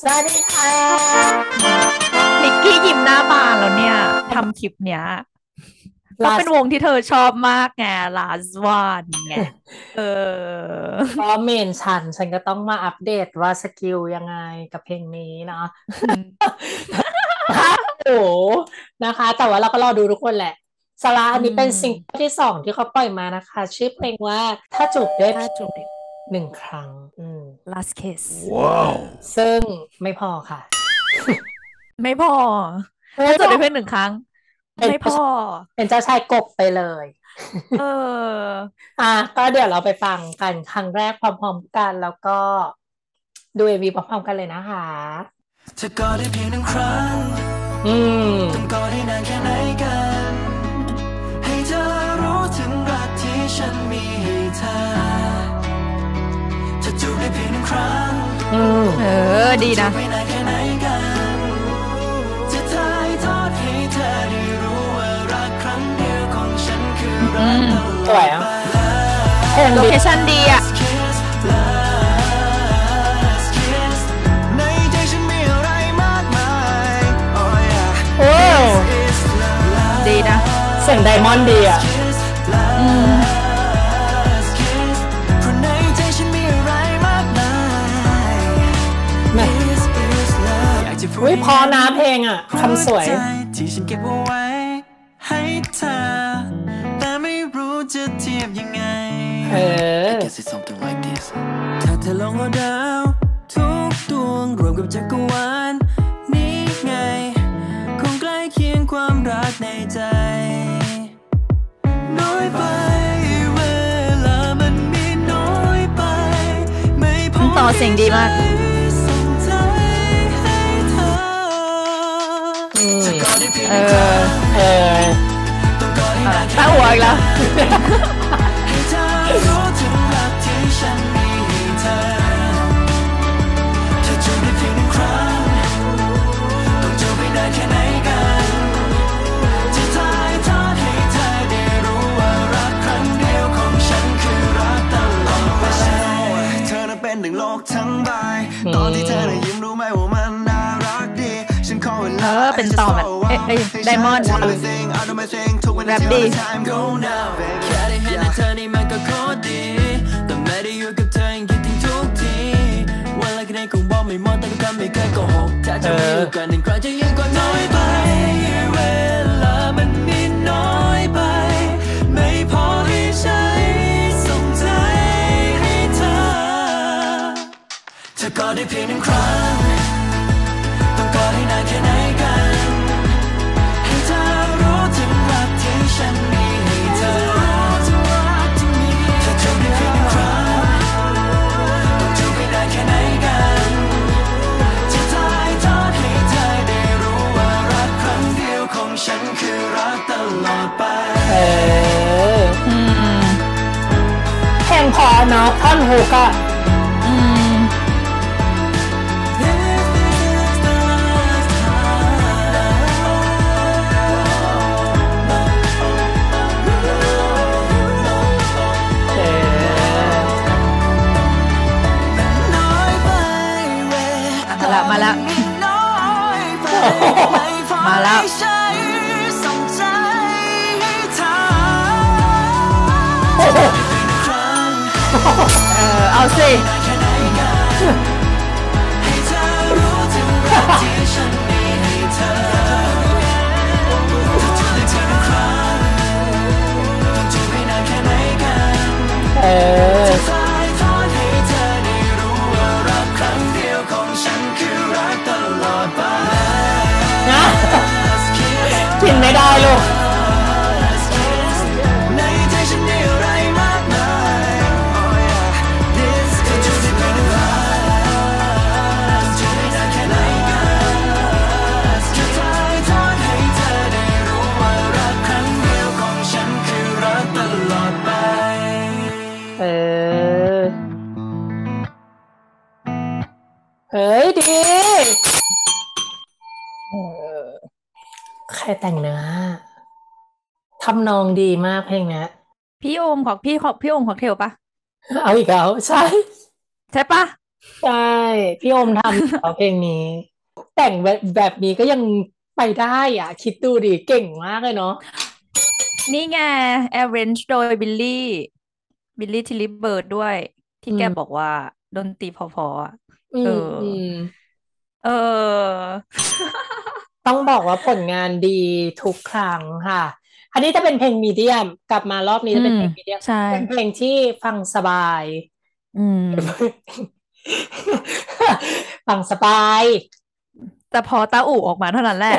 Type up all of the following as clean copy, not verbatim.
สวัสดีค่ะนิกกี้ยิ้มหน้าบานแล้วเนี่ยทำคลิปเนี้ยเพราะลาสเป็นวงที่เธอชอบมากไงลาสวานไงเออก็เมนฉันก็ต้องมาอัปเดตว่าสกิลยังไงกับเพลงนี้เนาะอืมโอ้โหนะคะแต่ว่าเราก็รอดูทุกคนแหละสาระอัอืนนี้เป็นซิงเกิลมที่สองที่เขาปล่อยมานะคะชื่อเพลงว่าถ้าจูบได้ถ้าเพียงจูบหนึ่งครั้ง last kiss ว้าวซึ่งไม่พอค่ะไม่พอไม่พอถ้าจูบได้เพียงหนึ่งครั้งเป็นไม่พอเป็นเจ้าชายกบไปเลยเอออ่ะก็เดี๋ยวเราไปฟังกันครั้งแรกพร้อมๆกันแล้วก็ดูเอวีพร้อมๆกันเลยนะคะจะกอดได้เพียงหนึ่งครั้งอืต้องกมอดให้นานแค่ไหนกันให้เธอรู้ถึงรักที่ฉันมีให้เธอจะจูบได้เพียงหนึ่งครั้งอืมเออดีจูนะบให้นานแค่ไหนกันจะถ่ายทอดให้เธอได้รู้ว่ารักครั้งเดียวของฉันคืออืรักตมสวยอ่ะลอดไปเพลงดีโลเคชั่นดีอ่ะ Last kiss last kiss ในใจฉันมีอะไรมากมาย Oh yeah โอ้ This is love ดีนะเสียงไดมอนด์ดีอ่ะ kiss อืม last kiss เพราะในใจฉันมีอะไรมากมายแม่ This is love อยากจะพูดอุ้ยพอให้นะเพลงอ่ะคำสวยใจที่ฉันเก็บเอาไว้ให้เธอแต่ไม่รู้จะเทียบยังไงเออ I guess it's something like this ถ้าเธอลองเอาดาวทุกดวงรวมกับจักรวาลนี้ไงคงใกล้เคียงความรักในใจน้อยไปเวลามันมีน้อยไปไม่พอต่อเสียงดีมากที่จะส่งใจให้เธออืมจะกอดได้เพียงเอหนึ่งครั้องเออต้องกอดให้นานแค่ตั้งไหนหัวอีกแล้วให้เธอรู้ถึงรักที่ฉันมีให้เธอจะจูบได้เพียงหนึ่งครั้งต้องจูบไปนานแค่ไหนกันจะถ่ายทอดให้เธอได้รู้ว่ารักครั้งเดียวของฉันคือรักตลอดไปเธอนั้นเป็นหนึ่งโลกทั้งใบตอนที่เธอได้ยิ้มรู้ไหมว่ามันน่ารักดีฉันขอเวเอลาอเป็นต่อแบบไดมอนด์แรปดีแค่ได้เห็นหน้าเธอนี่มันก็โคตรดีแต่ไม่ได้อยู่กับเธอยังคิดถึงทุกทีวันละแค่ไหนคงบอกไม่หมดแต่ก็ทำไม่เคยโกหกถ้าจะมีอยู่กันหนึ่งครั้งจะยังก็น้อยไปเวลามันมีน้อยไปไม่พอให้ใช้ส่งใจให้เธอจะกอดได้เพียงหนึ่งครั้งต้องกอดให้นานแค่ไหนกันให้เธอรู้ถึงรักที่ฉันมีให้เธอจะจูบได้เพียงหนึ่งครั้งต้องจูบให้นานแค่ไหนกันจะถ่ายทอดให้เธอได้รู้ว่ารักครั้งเดียวของฉันคือรักตลอดไปเอออืมเพลงพอเนาะท่อนฮุกอ่ะอืมเออน้อยไปเวลามาแล้วมีน้อยไปไม่พอมาแล้ให้วใช้ส่งใจให้เธอครั้งเออเอาสิแค่ไหนกันให้เธอรู้ถึงรักที่ฉันมีให้เธอจะจูบได้เพียงหนึ่งครั้งต้องจูบให้นานแค่ไหนกันเออจะถ่ายทอดให้เธอได้รู้ว่ารักครั้งเดียวของฉันคือรักตลอดไปนะ Last kiss กินไม่ได้ลูก Last kiss ในใจฉันมีอะไรมากมาย Oh yeah This is จะจูบได้เพียงหนึ่งครั้งจูบให้นานแค่ไหนกันจะถ่ายทอดให้เธอได้รู้ว่ารักครั้งเดียวของฉันคือรักตลอดไปเออเฮ้ยดีเออใครแต่งเนื้อทำนองดีมากเพลงเนี้ยพี่โอมของพี่โอมของเทลปะเอาอีกแล้วใช่ใช่ปะใช่พี่โอมทำแล้วเพลงนี้แต่งแบบนี้ก็ยังไปได้อ่ะคิดดูดิเก่งมากเลยเนาะนี่ไง arrange โดยบิลลี่ทิลลิเบิร์ดด้วยอืที่แกบอกมว่าดนตรีพอๆอ่ะอืเออมอืมเออต้องบอกว่าผลงานดีทุกครั้งค่ะอันนี้จะเป็นเพลงมีเดียมกลับมารอบนี้อืมจะเป็นเพลงมีเดียมใช่เป็นเพลงที่ฟังสบายอืมฟังสบายแต่พอตาอู่ออกมาเท่านั้นแหละ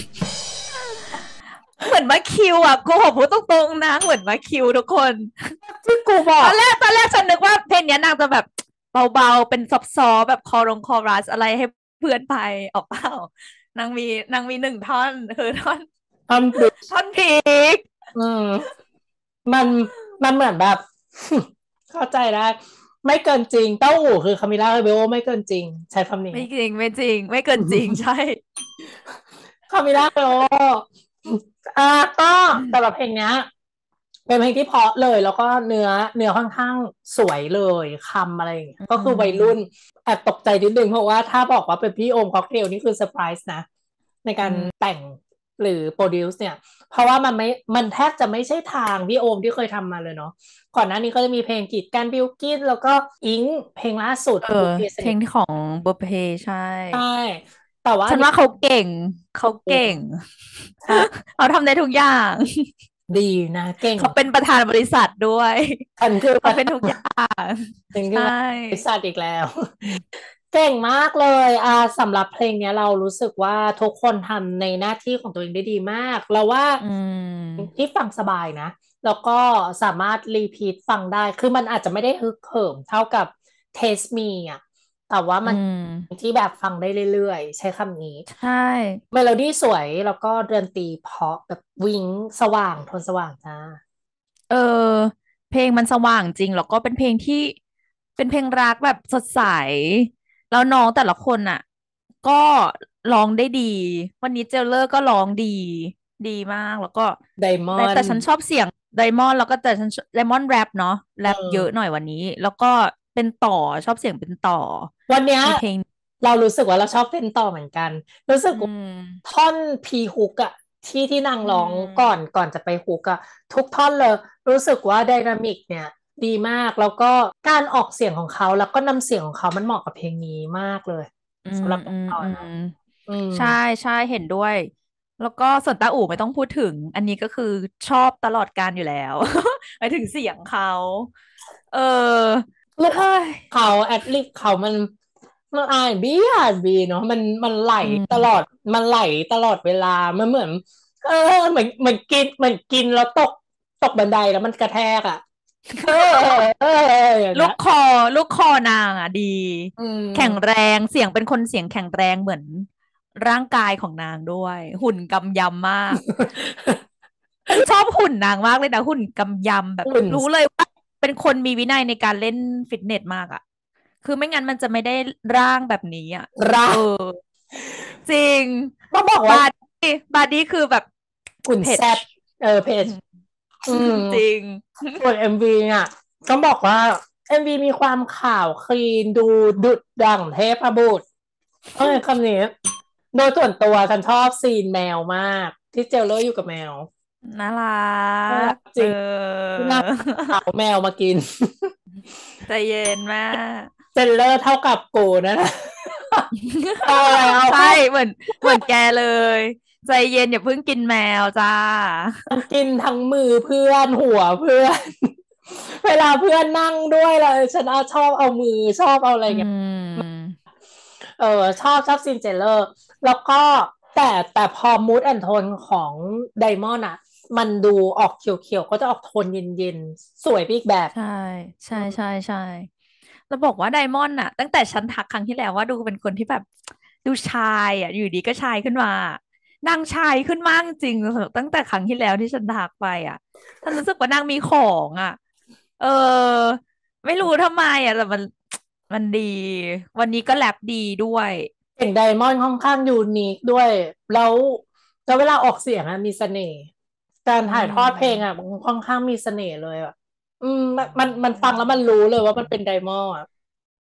เหมือนมาคิวอ่ะกูขอพูดตรงๆนะเหมือนมาคิวทุกคนที่กูบอกตอนแรกฉันนึกว่าเพลงเนี้ยนางจะแบบเบาๆเป็นซอฟๆแบบคอรัสอะไรให้เพื่อนไปออกเปล่นางมีหนึ่งท่อนคือท่อนท่อนบริดจ์ท่อนพีคอืมมันมันเหมือนแบบเข้าใจได้ไม่เกินจริงเต้าหู้คือคามิล่าเบโอไม่เกินจริงใช้คำนี้ไม่จริงไม่เกินจริงใช่คามิล่าเบโออ่าก็สำหรับเพลงเนี้ยเป็นเพลงที่เพราะเลยแล้วก็เนื้อค่อนข้างสวยเลยคำอะไรอย่างเงี้ยอืก็คือวัยรุ่นมแอบตกใจนิดนึงเพราะว่าถ้าบอกว่าเป็นพี่โอมค็อกเทลนี่คือเซอร์ไพรส์นะในการอืมแต่งหรือโปรดิวซ์เนี่ยเพราะว่ามันแทบจะไม่ใช่ทางพี่โอมที่เคยทำมาเลยเนาะก่อนหน้านี้ก็จะมีเพลงกีดกันบิลกินแล้วก็อิงเพลงล่าสุดเออบุพเพสเพลนิทงที่ของบุพเพใช่ใช่แต่ว่าอันนี้ฉันว่าเขาเก่งเขาเก่งใช่เขาทำได้ทุกอย่างดีนะเก่งเขาเป็นประธานบริษัทด้วยฉันคือเขาเป็นทุกอย่างฉันคือใช่บริษัทอีกแล้วเก่งมากเลยสำหรับเพลงเนี้ยเรารู้สึกว่าทุกคนทำในหน้าที่ของตัวเองได้ดีมากเราว่าอืมที่ฟังสบายนะแล้วก็สามารถรีพีทฟังได้คือมันอาจจะไม่ได้ฮึกเหิมเท่ากับ Taste Me อ่ะแต่ว่าอืมันมที่แบบฟังได้เรื่อยๆใช้คำนี้ใช่เมโลดี้สวยแล้วก็ดนตรีเพราะแบบวิงสว่างโทนสว่างจ้าเออเพลงมันสว่างจริงแล้วก็เป็นเพลงที่เป็นเพลงรักแบบสดใสแล้วน้องแต่ละคนอ่ะก็ร้องได้ดีวันนี้เจลเลอร์ก็ร้องดีมากแล้วก็ไดมอแต่นด์ฉันชอบเสียงไดมอนด์แล้วก็แต่ฉันไดมอนด์แรปเนาะแรเอปเยอะหน่อยอวันนี้แล้วก็เป็นต่อชอบเสียงเป็นต่อวันเนี้ยในเพลงเรารู้สึกว่าเราชอบเต้นต่อเหมือนกันรู้สึกอืว่ามท่อนพีฮุกอะที่นางอืร้องมก่อนจะไปฮุกอะทุกท่อนเลยรู้สึกว่าไดนามิกเนี่ยดีมากแล้วก็การออกเสียงของเขาแล้วก็น้ำเสียงของเขามันเหมาะกับเพลงนี้มากเลยอืมสำหรับต้นต่ออืมอืมนะอืมใช่ใช่เห็นด้วยแล้วก็ส่วนตาอู่ไม่ต้องพูดถึงอันนี้ก็คือชอบตลอดการอยู่แล้วหมายถึงเสียงเขาเออลูกเฮ้ยเขาแอดลิบเขามันอาร์บีเนาะมันไหลอืตลอดมมันไหลตลอดเวลามันเหมือนเออเหมือนกินแล้วตกบันไดแล้วมันกระแทกอ่ะ เอออย่างเงี้ยลูกคอลูกคอนางอ่ะดีอืแข็งแรมงเสียงเป็นคนเสียงแข็งแรงเหมือนร่างกายของนางด้วยหุ่นกำยำมาก ฉันชอบหุ่นนางมากเลยนะหุ่นกำยำแบบหุ่นรู้เลยว่าเป็นคนมีวินัยในการเล่นฟิตเนสมากอ่ะคือไม่งั้นมันจะไม่ได้ร่างแบบนี้อ่ะรักเออจริงต้องบอกว่าบาดี้บาดี้คือแบบเพจหุ่นแซ่บเพจอืมจริงส่วนเอ็มวีอ่ะต้องบอกว่าเอ็มวีมีความข่าวคลีนดูดุดดั่งเทพบุตรคำนี้โดยส่วนตัวฉันชอบซีนแมวมากที่เจลเลอร์อยู่กับแมวน่ารัน่ารักกจริงที่น่าเอาแมวมากินใจเย็นมากเจลเลอร์เท่ากับกูนะเอาอะไรเอาใช่เข้าเหมือนแกเลยใจเย็นอย่าเพิ่งกินแมวจ้ากินทั้งมือเพื่อนหัวเพื่อนเวลาเพื่อนนั่งด้วยเลยฉันชอบเอามือชอบเอาอะไรอืเงี้ยมเออชอบซินเจเลอร์แล้วก็แต่พอมูดแอนโทนของไดมอนด์อ่ะมันดูออกเขียวๆก็จะออกโทนเย็นๆสวยไปอีกแบบใช่ใช่อืมใช่ใช่แล้วบอกว่าไดมอนด์อะตั้งแต่ฉันทักครั้งที่แล้วว่าดูเป็นคนที่แบบดูชายอะอยู่ดีก็ชายขึ้นมานางชายขึ้นมากจริงตั้งแต่ครั้งที่แล้วที่ฉันทักไปอะฉันรู้สึกว่านางมีของอะเออไม่รู้ทำไมอะแต่มันดีวันนี้ก็แลปดีด้วยเสียงไดมอนด์ค่อนข้างยูนิคด้วยแล้วแล้วเวลาออกเสียงอะมีเสน่ห์การอืถ่ายทอดเพลงอะมมันค่อนข้างมีเสน่ห์เลยอะมันอืฟังแล้วมันมรู้เลยว่ามันเป็นไดมอนด์อะ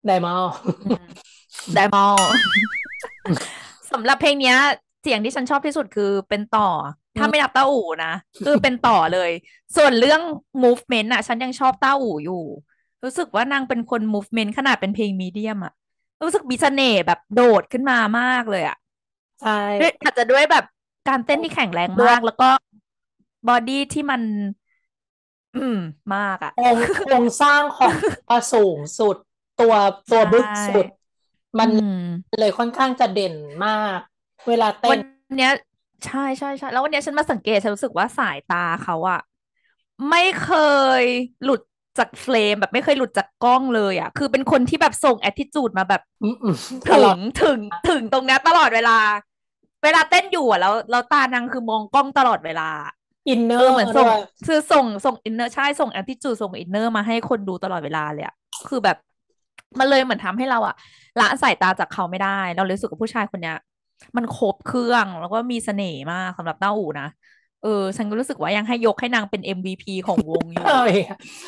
ไดมอลไดมอล สำหรับเพลงเนี้ยเสียงที่ฉันชอบที่สุดคือเป็นต่อ ถ้าไม่นับต้าอู่นะคือเป็นต่อเลย ส่วนเรื่อง movement อะฉันยังชอบต้าอู่อยู่ รู้สึกว่านางเป็นคน movement ขนาดเป็นเพลงมีเดียมอะรู้สึกมีเสน่ห์แบบโดดขึ้นมามากเลยอะใช่ด้วยอาจจะด้วยแบบการเต้นที่แข็งแรงมาก แล้วก็บอดี้ที่มัน มากอะโครงสร้างของตัวสูงสุด ตัวบึกสุด มันอืมเลยค่อนข้างจะเด่นมาก เวลาเต้วัน นเนี้ยใช่ใช่ใช่แล้ววันเนี้ยฉันมาสังเกตฉันรู้สึกว่าสายตาเขาอะไม่เคยหลุดจากเฟรมแบบไม่เคยหลุดจากกล้องเลยอะคือเป็นคนที่แบบส่ง attitude มาแบบตลอดถึงตรงเนี้ยตลอดเวลา เวลาเต้นอยู่อะแล้วตานางคือมองกล้องตลอดเวลาอินเนอร์เหมือนส่งด้วยคือส่งอินเนอร์ใช่ส่ง attitude ส่งอินเนอร์มาให้คนดูตลอดเวลาเลยอะคือแบบมันเลยเหมือนทำให้เราอะละสายตาจากเขาไม่ได้ เราเลยรู้สึกกับผู้ชายคนเนี้ย มันครบเครื่องแล้วก็มีเสน่ห์มากสำหรับเต้าอู่นะฉันก็รู้สึกว่ายังให้ยกให้นางเป็น MVP ของวงอยู่เอ้ย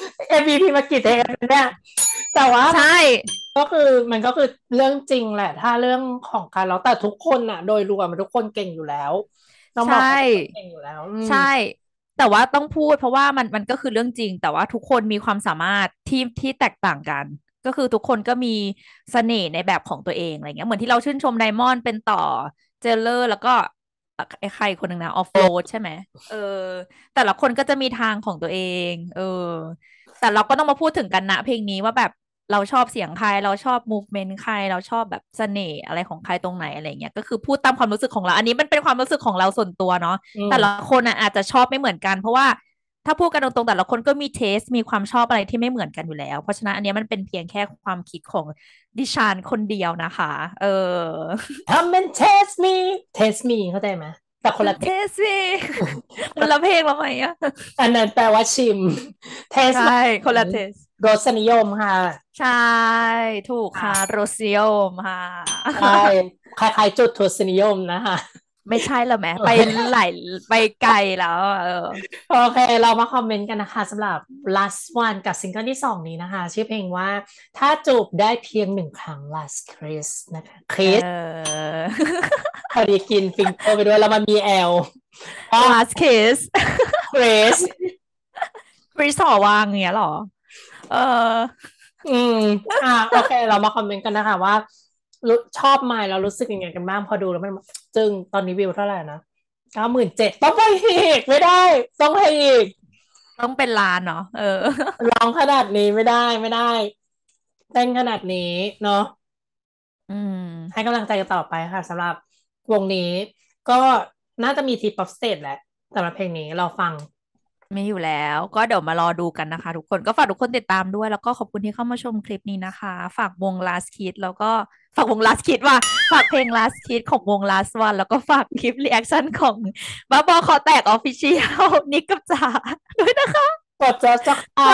MVP มากี่เทปแล้วเนี่ย แต่ว่าใช่ก็คือมันก็คือเรื่องจริงแหละ ถ้าเรื่องของการร้องแต่ทุกคนน่ะ โดยรวมทุกคนเก่งอยู่แล้วต้องบอกว่าใช่ทุกคนเก่งอยู่แล้วใช่ แต่ว่าต้องพูดเพราะว่ามันก็คือเรื่องจริง แต่ว่าทุกคนมีความสามารถที่แตกต่างกัน ก็คือทุกคนก็มีเสน่ห์ในแบบของตัวเองอะไรเงี้ยเหมือนที่เราชื่นชมไดมอนด์เป็นต่อเจเลอร์ แล้วก็ไอ้ใครคนหนึ่งนะออฟโรดใช่ไหมแต่ละคนก็จะมีทางของตัวเองแต่เราก็ต้องมาพูดถึงกันนะเพลงนี้ว่าแบบเราชอบเสียงใครเราชอบมูฟเมนต์ใครเราชอบแบบเสน่ห์อะไรของใครตรงไหนอะไรเงี้ยก็คือพูดตามความรู้สึกของเรา อันนี้มันเป็นความรู้สึกของเราส่วนตัวเนาะ แต่ละคนอ่ะอาจจะชอบไม่เหมือนกัน เพราะว่าถ้าพูดกันตรงๆแต่ละคนก็มีเทสมีความชอบอะไรที่ไม่เหมือนกันอยู่แล้ว เพราะฉะนั้นอันนี้มันเป็นเพียงแค่ความคิดของดิฉันคนเดียวนะคะทำเป็น test me เข้าใจไหมแต่คนละเทสสิคนละเพลงแล้วไหมอ่ะอันนั้นแปลว่าชิม test ใช่คนละเทสรสนิยมค่ะใช่ถูกค่ะโรเซียมค่ะใช่คล้ายๆจุดทศนิยมนะคะไม่ใช่หรอแม่ไปไหลไปไกลแล้วโอเค เรามาคอมเมนต์กันนะคะสำหรับ last one กับซิงเกิลที่ 2 นี้นะคะ ชื่อเพลงว่าถ้าจูบได้เพียง1 ครั้ง last kiss นะคะ kiss พอดีกินฟิงเกอร์ไปด้วยแล้วมันมี L last kiss kiss คริสหอวางอย่างเงี้ยหรอโอเค เรามาคอมเมนต์กันนะคะว่าชอบไหมเรารู้สึกยังไงกันบ้างพอดูแล้วมันจึงตอนนี้วิวเท่าไหร่นะ97,000ต้องไปอีกไม่ได้ต้องให้อีกต้องเป็นล้านเนาะร้องขนาดนี้ไม่ได้เต้นขนาดนี้เนาะให้กำลังใจกันต่อไปค่ะสำหรับวงนี้ก็น่าจะมีทีป๊อปสเตจแหละสำหรับเพลงนี้เราฟังมีอยู่แล้วก็เดี๋ยวมารอดูกันนะคะทุกคนก็ฝากทุกคนติดตามด้วยแล้วก็ขอบคุณที่เข้ามาชมคลิปนี้นะคะฝากวง Last Kid แล้วก็ฝากวง Last Kid ว่าฝากเพลง Last Kid ของวง Last One แล้วก็ฝากคลิปรีแอคชั่นของบ้าบอคอแตก Official นิกกับจ๋าด้วยนะคะกดจะ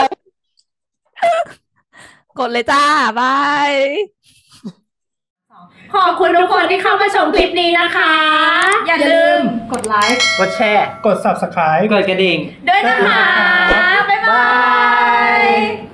กดเลยจ้าบายขอบคุณทุกคนที่เข้ามาชมคลิปนี้นะคะ อย่าลืมกดไลค์กดแชร์กด Subscribe กดกระดิ่งด้วยนะคะ บ๊ายบาย